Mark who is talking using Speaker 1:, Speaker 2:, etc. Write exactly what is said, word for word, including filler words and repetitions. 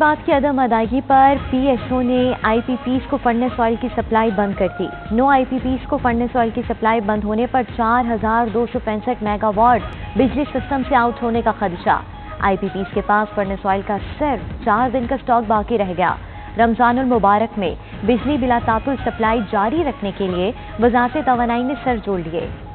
Speaker 1: बात की अदम अदायगी पर पीएसओ ने आईपीपीज को फर्नेस ऑयल की सप्लाई बंद कर दी। नो आईपीपीज को फर्नेस ऑयल की सप्लाई बंद होने पर चार हजार दो सौ पैंसठ मेगावाट बिजली सिस्टम से आउट होने का खदशा। आईपीपीज के पास फर्नेस ऑयल का सिर्फ चार दिन का स्टॉक बाकी रह गया। रमजानुल मुबारक में बिजली बिला तातुल सप्लाई जारी रखने के लिए वजारत तवानाई ने सर जोड़ लिए।